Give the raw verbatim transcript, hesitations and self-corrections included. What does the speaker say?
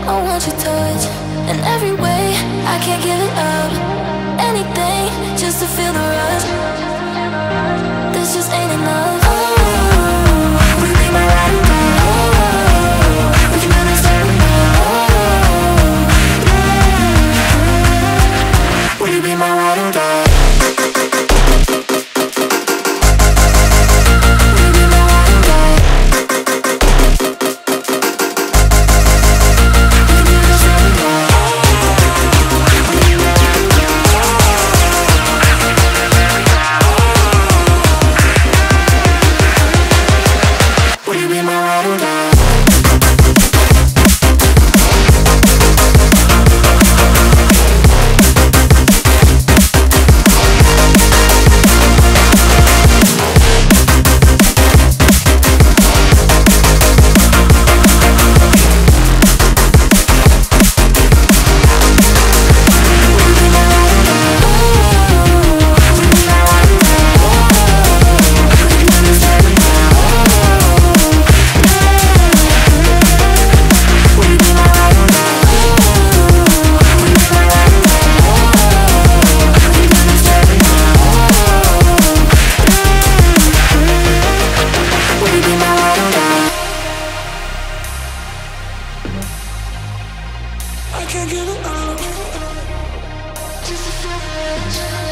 I want your touch in every way. I can't give it up. Anything just to feel the rush. This just ain't enough. Oh, will you be my ride or die? Oh, would you really stay with me? Oh, will you be my ride or die? I can't give it up.